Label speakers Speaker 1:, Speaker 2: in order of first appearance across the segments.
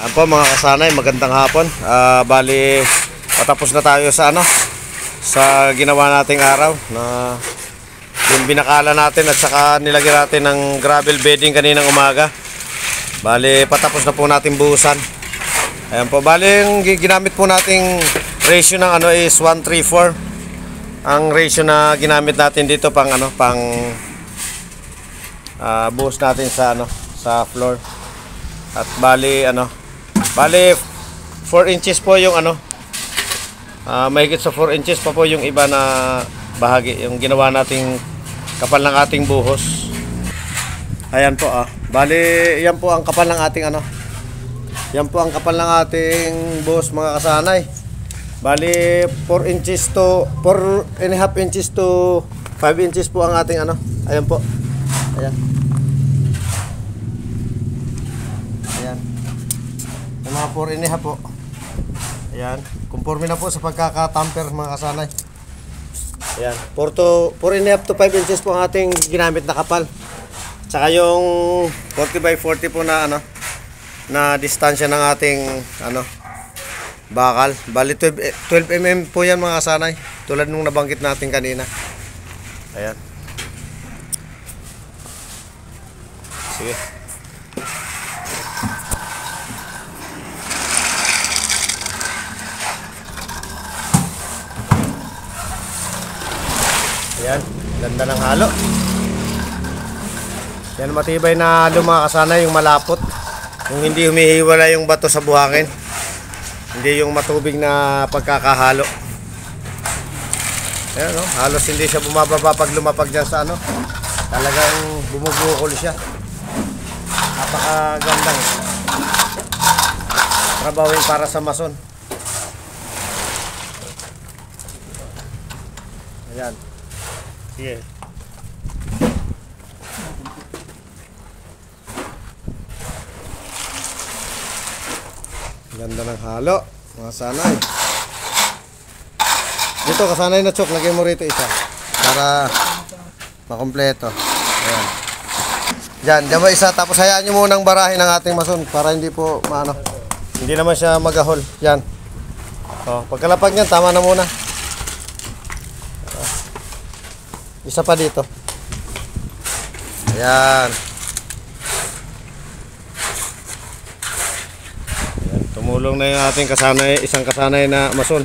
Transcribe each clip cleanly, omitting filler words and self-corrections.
Speaker 1: Yan po mga kasanay, magandang hapon. Bali, patapos na tayo sa sa ginawa nating araw na yung binakala natin at saka nilagyan natin ng gravel bedding kaninang umaga. Bali, patapos na po natin buhusan. Ayan po, bali yung ginamit po nating ratio ng is 1:3:4. Ang ratio na ginamit natin dito pang buhos natin sa sa floor. At bali 4 inches po yung mahigit sa 4 inches pa po yung iba na bahagi yung ginawa nating kapal ng ating buhos. Ayan po bali yan po ang kapal ng ating yan po ang kapal ng ating buhos mga kasanay. Bali 4 inches to 4.5 inches to 5 inches po ang ating ayan po. Ayan. Ayan. Yung mga 4.5 po. Ayan. Conforme na po sa pagkakatamper mga kasanay. Ayan. 4.5 to 5 inches po ang ating ginamit na kapal. Tsaka yung 40x40 po na na distansya ng ating bakal. Bali 12 mm po yan mga kasanay. Tulad nung nabanggit natin kanina. Ayan. Sige. Ayan, ganda ng halo. Yan, matibay na halo mga kasanay, yung malapot. Yung hindi humihiwala yung bato sa buhangin. Hindi yung matubig na pagkakahalo. Ayan, halos hindi siya bumababa pag lumapag dyan sa talagang bumubukol siya. Napakagandang trabawin para sa mason. Ayan. Sige. Ganda ng halo mga sanay. Dito kasanay na chok, lagay mo rito isa para makompleto. Ayan. Diyan ba isa, tapos hayaan nyo munang barahin ang ating mason para hindi po hindi naman siya magahol. Yan. Pagkalapag niyan, tama na muna. Isa pa dito. Ayan. Ayan. Tumulong na yung ating isang kasanay na mason.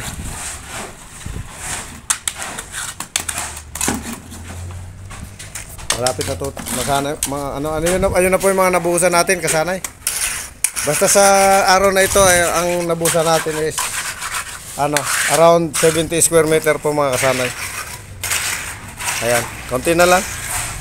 Speaker 1: Malapit na to. Masanay, ayun na po yung mga nabuhusan natin kasanay. Basta sa araw na ito ang nabuhusan natin is around 70 square meter po mga kasanay. Ayan, konti na lang.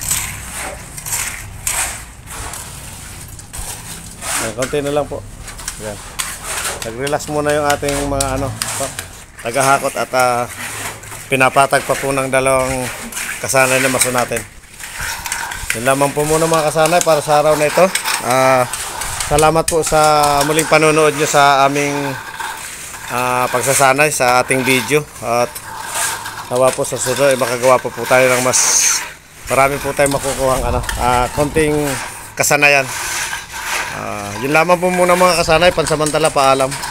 Speaker 1: Ayan, konti na lang po. Ayan. Nag-relax muna yung ating mga tagahakot at pinapatag pa po ng dalawang kasanay na maso natin. Yun lamang po muna mga kasanay para sa araw na ito. Salamat po sa muling panonood nyo sa aming pagsasanay sa ating video. At nawa po sa sunod makagawa po tayo ng mas marami po tayong makukuhang konting kasanayan. Yun lamang po muna mga kasanay, pansamantala, paalam.